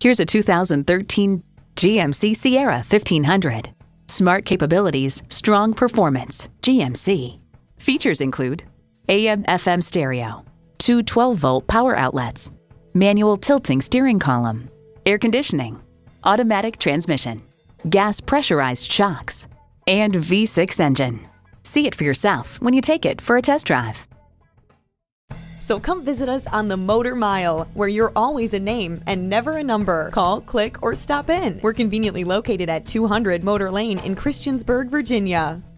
Here's a 2013 GMC Sierra 1500. Smart capabilities, strong performance. GMC. Features include AM/FM stereo, two 12-volt power outlets, manual tilting steering column, air conditioning, automatic transmission, gas pressurized shocks, and V6 engine. See it for yourself when you take it for a test drive. So come visit us on the Motor Mile, where you're always a name and never a number. Call, click, or stop in. We're conveniently located at 200 Motor Lane in Christiansburg, Virginia.